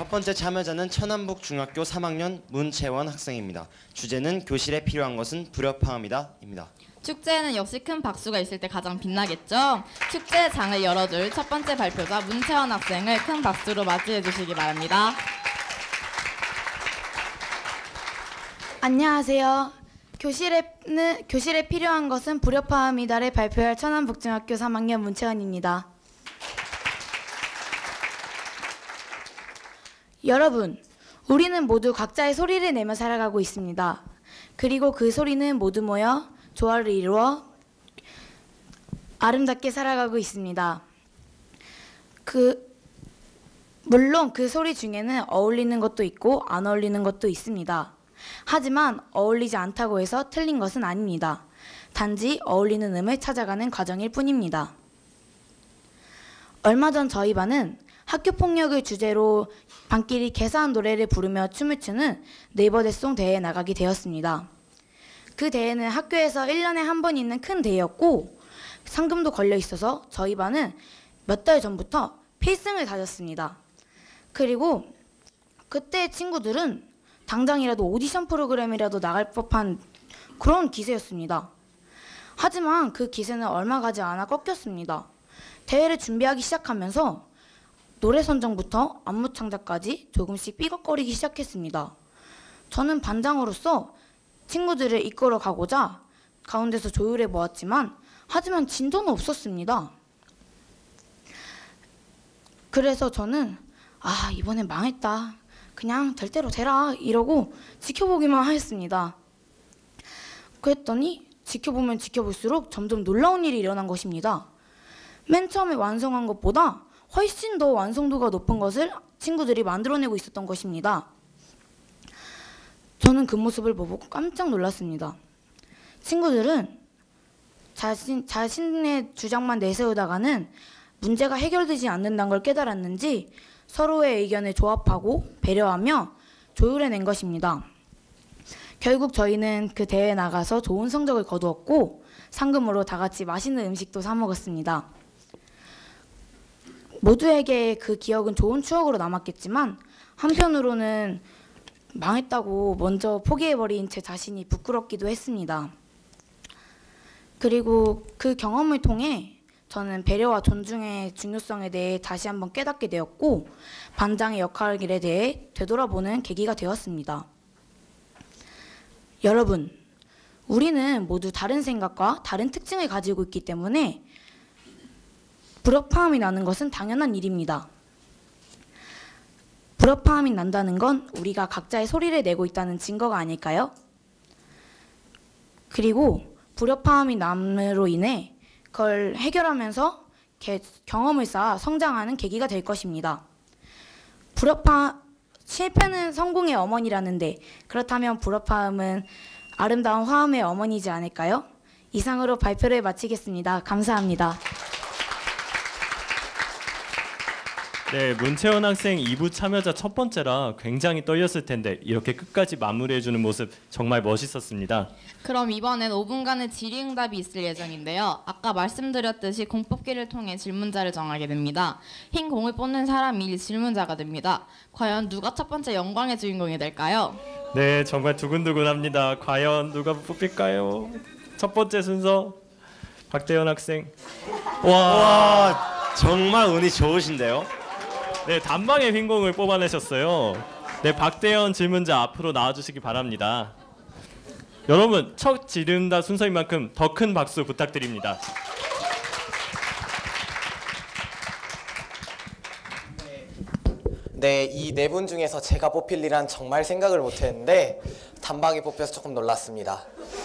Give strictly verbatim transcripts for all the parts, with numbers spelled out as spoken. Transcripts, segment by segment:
첫 번째 참여자는 천안북중학교 삼 학년 문채원 학생입니다. 주제는 교실에 필요한 것은 불협화음이다 입니다. 축제에는 역시 큰 박수가 있을 때 가장 빛나겠죠. 축제의 장을 열어줄 첫 번째 발표자 문채원 학생을 큰 박수로 맞이해 주시기 바랍니다. 안녕하세요. 교실에는, 교실에 필요한 것은 불협화음이다를 발표할 천안북중학교 삼 학년 문채원입니다. 여러분, 우리는 모두 각자의 소리를 내며 살아가고 있습니다. 그리고 그 소리는 모두 모여 조화를 이루어 아름답게 살아가고 있습니다. 그 물론 그 소리 중에는 어울리는 것도 있고 안 어울리는 것도 있습니다. 하지만 어울리지 않다고 해서 틀린 것은 아닙니다. 단지 어울리는 음을 찾아가는 과정일 뿐입니다. 얼마 전 저희 반은 학교폭력을 주제로 반끼리 개사한 노래를 부르며 춤을 추는 네이버대송 대회에 나가게 되었습니다. 그 대회는 학교에서 일 년에 한 번 있는 큰 대회였고 상금도 걸려 있어서 저희 반은 몇 달 전부터 필승을 다졌습니다. 그리고 그때 친구들은 당장이라도 오디션 프로그램이라도 나갈 법한 그런 기세였습니다. 하지만 그 기세는 얼마 가지 않아 꺾였습니다. 대회를 준비하기 시작하면서 노래 선정부터 안무 창작까지 조금씩 삐걱거리기 시작했습니다. 저는 반장으로서 친구들을 이끌어 가고자 가운데서 조율해 보았지만 하지만 진도는 없었습니다. 그래서 저는 아, 이번엔 망했다. 그냥 될 대로 되라 이러고 지켜보기만 하였습니다. 그랬더니 지켜보면 지켜볼수록 점점 놀라운 일이 일어난 것입니다. 맨 처음에 완성한 것보다 훨씬 더 완성도가 높은 것을 친구들이 만들어내고 있었던 것입니다. 저는 그 모습을 보고 깜짝 놀랐습니다. 친구들은 자신, 자신의 주장만 내세우다가는 문제가 해결되지 않는다는 걸 깨달았는지 서로의 의견을 조합하고 배려하며 조율해낸 것입니다. 결국 저희는 그 대회에 나가서 좋은 성적을 거두었고 상금으로 다 같이 맛있는 음식도 사 먹었습니다. 모두에게 그 기억은 좋은 추억으로 남았겠지만 한편으로는 망했다고 먼저 포기해버린 제 자신이 부끄럽기도 했습니다. 그리고 그 경험을 통해 저는 배려와 존중의 중요성에 대해 다시 한번 깨닫게 되었고 반장의 역할에 대해 되돌아보는 계기가 되었습니다. 여러분, 우리는 모두 다른 생각과 다른 특징을 가지고 있기 때문에 불협화음이 나는 것은 당연한 일입니다. 불협화음이 난다는 건 우리가 각자의 소리를 내고 있다는 증거가 아닐까요? 그리고 불협화음이 남으로 인해 그걸 해결하면서 경험을 쌓아 성장하는 계기가 될 것입니다. 불협화 실패는 성공의 어머니라는데 그렇다면 불협화음은 아름다운 화음의 어머니지 않을까요? 이상으로 발표를 마치겠습니다. 감사합니다. 네, 문채원 학생 이 부 참여자 첫 번째라 굉장히 떨렸을 텐데 이렇게 끝까지 마무리해주는 모습 정말 멋있었습니다. 그럼 이번엔 오 분간의 질의응답이 있을 예정인데요. 아까 말씀드렸듯이 공뽑기를 통해 질문자를 정하게 됩니다. 흰 공을 뽑는 사람이 질문자가 됩니다. 과연 누가 첫 번째 영광의 주인공이 될까요? 네, 정말 두근두근합니다. 과연 누가 뽑힐까요? 첫 번째 순서 박대현 학생. 와, 와, 정말 운이 좋으신데요. 네, 단방에 흰 공을 뽑아내셨어요. 네, 박대현 질문자 앞으로 나와주시기 바랍니다. 여러분, 첫 질의응답 순서인 만큼 더 큰 박수 부탁드립니다. 네, 이 네 분 중에서 제가 뽑힐이란 정말 생각을 못했는데 단방에 뽑혀서 조금 놀랐습니다.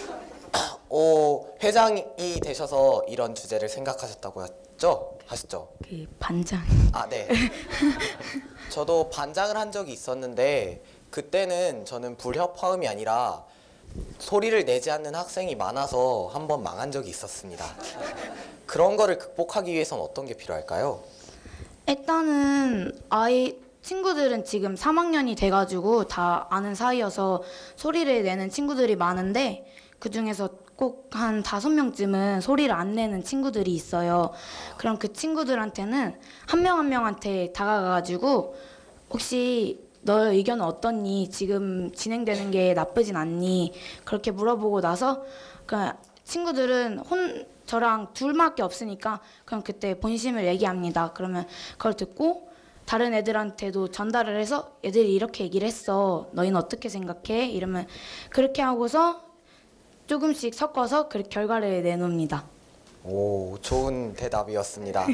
오, 회장이 되셔서 이런 주제를 생각하셨다고 했죠? 하셨죠? 그 반장. 아, 네. 저도 반장을 한 적이 있었는데 그때는 저는 불협화음이 아니라 소리를 내지 않는 학생이 많아서 한번 망한 적이 있었습니다. 그런 거를 극복하기 위해서는 어떤 게 필요할까요? 일단은 아이 친구들은 지금 삼 학년이 돼가지고 다 아는 사이여서 소리를 내는 친구들이 많은데 그 중에서 꼭 한 다섯 명쯤은 소리를 안 내는 친구들이 있어요. 그럼 그 친구들한테는 한 명 한 명한테 다가가가지고 혹시 너 의견은 어떻니? 지금 진행되는 게 나쁘진 않니? 그렇게 물어보고 나서 그 친구들은 혼 저랑 둘밖에 없으니까 그냥 그때 본심을 얘기합니다. 그러면 그걸 듣고 다른 애들한테도 전달을 해서 애들이 이렇게 얘기를 했어. 너희는 어떻게 생각해? 이러면 그렇게 하고서 조금씩 섞어서 그 결과를 내놓습니다. 오, 좋은 대답이었습니다.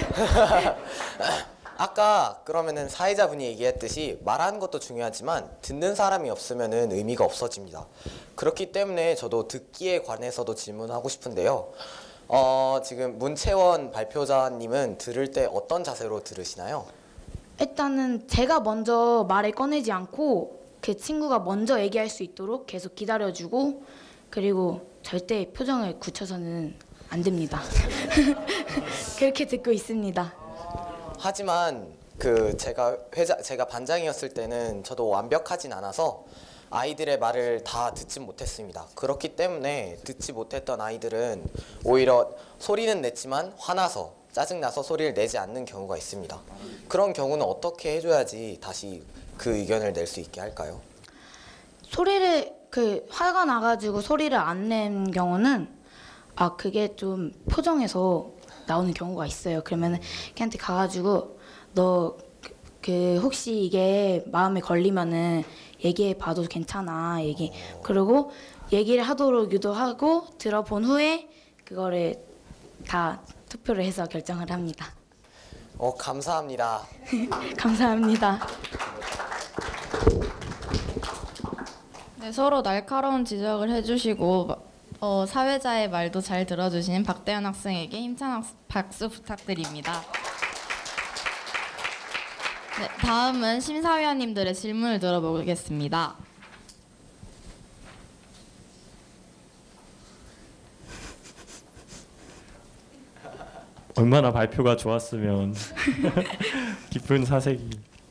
아까 그러면은 사회자분이 얘기했듯이 말하는 것도 중요하지만 듣는 사람이 없으면은 의미가 없어집니다. 그렇기 때문에 저도 듣기에 관해서도 질문하고 싶은데요. 어, 지금 문채원 발표자님은 들을 때 어떤 자세로 들으시나요? 일단은 제가 먼저 말을 꺼내지 않고 그 친구가 먼저 얘기할 수 있도록 계속 기다려주고 그리고 절대 표정을 굳혀서는 안 됩니다. 그렇게 듣고 있습니다. 하지만 그 제가 회자 제가 반장이었을 때는 저도 완벽하진 않아서 아이들의 말을 다 듣지 못했습니다. 그렇기 때문에 듣지 못했던 아이들은 오히려 소리는 냈지만 화나서 짜증나서 소리를 내지 않는 경우가 있습니다. 그런 경우는 어떻게 해줘야지 다시 그 의견을 낼 수 있게 할까요? 소리를 그 화가 나가지고 소리를 안 낸 경우는 아 그게 좀 표정에서 나오는 경우가 있어요. 그러면은 걔한테 가가지고 너 그 혹시 이게 마음에 걸리면은 얘기해 봐도 괜찮아. 얘기 그리고 얘기를 하도록 유도하고 들어본 후에 그거를 다 투표를 해서 결정을 합니다. 어, 감사합니다. 감사합니다. 네, 서로 날카로운 지적을 해주시고 어, 사회자의 말도 잘 들어주신 박대현 학생에게 힘찬 학, 박수 부탁드립니다. 네, 다음은 심사위원님들의 질문을 들어보겠습니다. 얼마나 발표가 좋았으면 기쁜 사색이.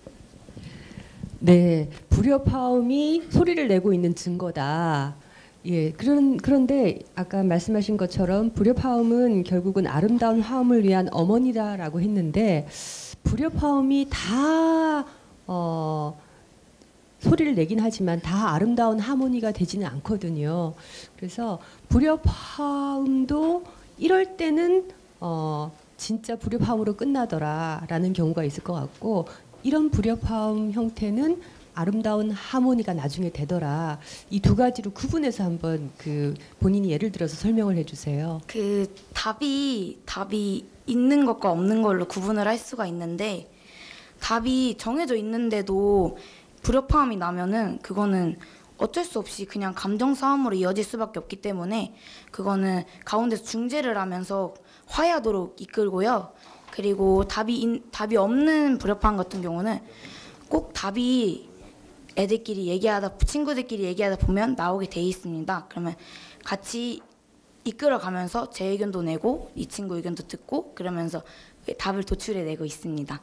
네, 불협화음이 소리를 내고 있는 증거다. 예, 그런 그런데 아까 말씀하신 것처럼 불협화음은 결국은 아름다운 화음을 위한 어머니다라고 했는데 불협화음이 다 어, 소리를 내긴 하지만 다 아름다운 하모니가 되지는 않거든요. 그래서 불협화음도 이럴 때는 어, 진짜 불협화음으로 끝나더라라는 경우가 있을 것 같고 이런 불협화음 형태는 아름다운 하모니가 나중에 되더라. 이 두 가지로 구분해서 한번 그 본인이 예를 들어서 설명을 해주세요. 그 답이 답이 있는 것과 없는 걸로 구분을 할 수가 있는데 답이 정해져 있는데도 불협화음이 나면은 그거는 어쩔 수 없이 그냥 감정 싸움으로 이어질 수밖에 없기 때문에 그거는 가운데서 중재를 하면서 화해하도록 이끌고요. 그리고 답이 인, 답이 없는 불협화음 같은 경우는 꼭 답이 애들끼리 얘기하다 친구들끼리 얘기하다 보면 나오게 돼 있습니다. 그러면 같이 이끌어가면서 제 의견도 내고 이 친구 의견도 듣고 그러면서 답을 도출해내고 있습니다.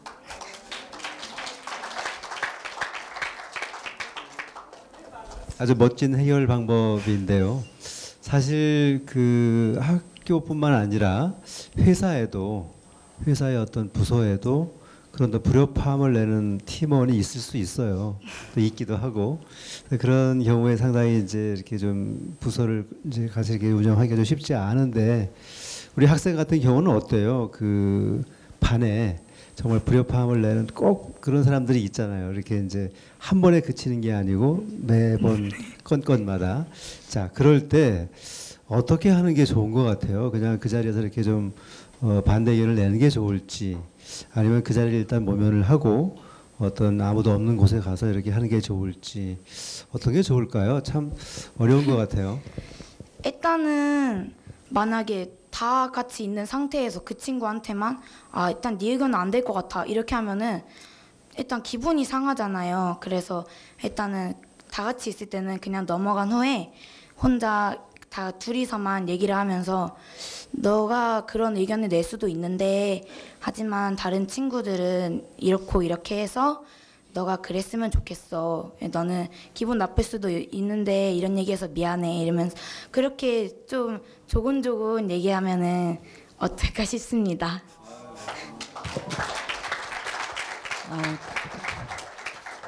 아주 멋진 해결 방법인데요. 사실 그 학교뿐만 아니라 회사에도 회사의 어떤 부서에도 그런 또 불협화음을 내는 팀원이 있을 수 있어요. 또 있기도 하고 그런 경우에 상당히 이제 이렇게 좀 부서를 이제 같이 이렇게 운영하기가 좀 쉽지 않은데 우리 학생 같은 경우는 어때요? 그 반에 정말 불협화음을 내는 꼭 그런 사람들이 있잖아요. 이렇게 이제 한 번에 그치는 게 아니고 매번 건건마다 자 그럴 때 어떻게 하는 게 좋은 것 같아요? 그냥 그 자리에서 이렇게 좀 어, 반대 의견을 내는 게 좋을지 아니면 그 자리를 일단 모면을 하고 어떤 아무도 없는 곳에 가서 이렇게 하는 게 좋을지 어떤 게 좋을까요? 참 어려운 것 같아요. 일단은 만약에 다 같이 있는 상태에서 그 친구한테만 아 일단 네 의견은 안 될 것 같아 이렇게 하면은 일단 기분이 상하잖아요. 그래서 일단은 다 같이 있을 때는 그냥 넘어간 후에 혼자 다 둘이서만 얘기를 하면서 너가 그런 의견을 낼 수도 있는데 하지만 다른 친구들은 이렇고 이렇게 해서 너가 그랬으면 좋겠어. 너는 기분 나쁠 수도 있는데 이런 얘기해서 미안해 이러면서 그렇게 좀 조곤조곤 얘기하면은 어떨까 싶습니다. 어,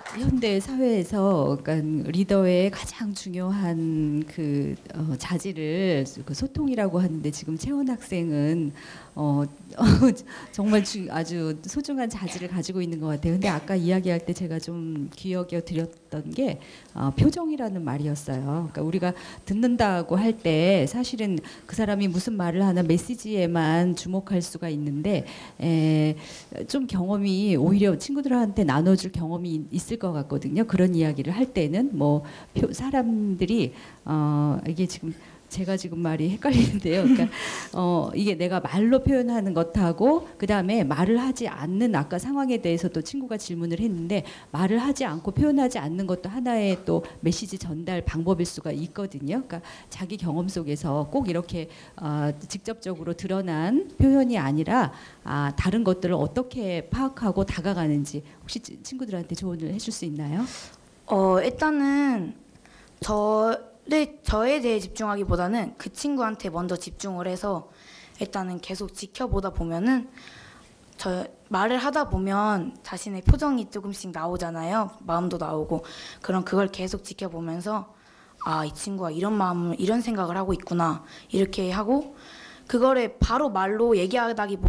현대 사회에서 그러니까 리더의 가장 중요한 그 어, 자질을 그 소통이라고 하는데 지금 채원 학생은 어, 정말 주, 아주 소중한 자질을 가지고 있는 것 같아요. 근데 아까 이야기할 때 제가 좀 기억에 드렸던 게 어, 표정이라는 말이었어요. 그러니까 우리가 듣는다고 할 때 사실은 그 사람이 무슨 말을 하나 메시지에만 주목할 수가 있는데 에, 좀 경험이 오히려 친구들한테 나눠줄 경험이 있을 것 같거든요. 그런 이야기를 할 때는 뭐 표, 사람들이 어, 이게 지금 제가 지금 말이 헷갈리는데요. 그러니까 어, 이게 내가 말로 표현하는 것하고 그 다음에 말을 하지 않는 아까 상황에 대해서도 친구가 질문을 했는데 말을 하지 않고 표현하지 않는 것도 하나의 또 메시지 전달 방법일 수가 있거든요. 그러니까 자기 경험 속에서 꼭 이렇게 어, 직접적으로 드러난 표현이 아니라 아, 다른 것들을 어떻게 파악하고 다가가는지 혹시 친구들한테 조언을 해줄 수 있나요? 어, 일단은 저 네, 저에 대해 집중하기보다는 그 친구한테 먼저 집중을 해서 일단은 계속 지켜보다 보면은 저 말을 하다 보면 자신의 표정이 조금씩 나오잖아요. 마음도 나오고 그럼 그걸 계속 지켜보면서 아, 이 친구가 이런 마음을 이런 생각을 하고 있구나 이렇게 하고 그거를 바로 말로 얘기하다기보다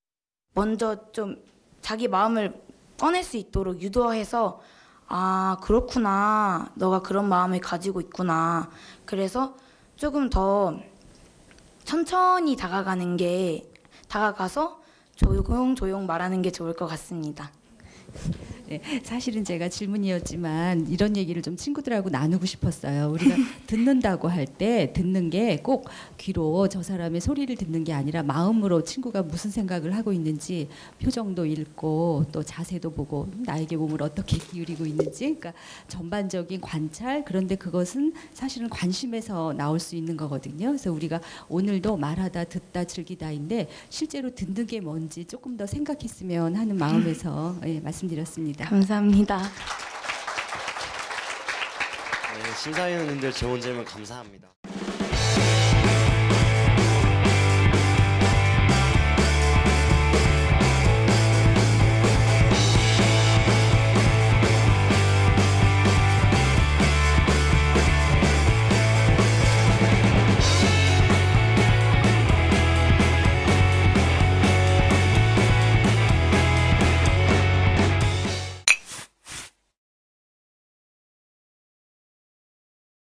먼저 좀 자기 마음을 꺼낼 수 있도록 유도해서 아, 그렇구나. 너가 그런 마음을 가지고 있구나. 그래서 조금 더 천천히 다가가는 게, 다가가서 조용조용 말하는 게 좋을 것 같습니다. 네, 사실은 제가 질문이었지만 이런 얘기를 좀 친구들하고 나누고 싶었어요. 우리가 듣는다고 할 때 듣는 게 꼭 귀로 저 사람의 소리를 듣는 게 아니라 마음으로 친구가 무슨 생각을 하고 있는지 표정도 읽고 또 자세도 보고 나에게 몸을 어떻게 기울이고 있는지 그러니까 전반적인 관찰 그런데 그것은 사실은 관심에서 나올 수 있는 거거든요. 그래서 우리가 오늘도 말하다 듣다 즐기다인데 실제로 듣는 게 뭔지 조금 더 생각했으면 하는 마음에서 예, 말씀드렸습니다. 감사합니다. 네, 심사위원님들 좋은 질문 감사합니다.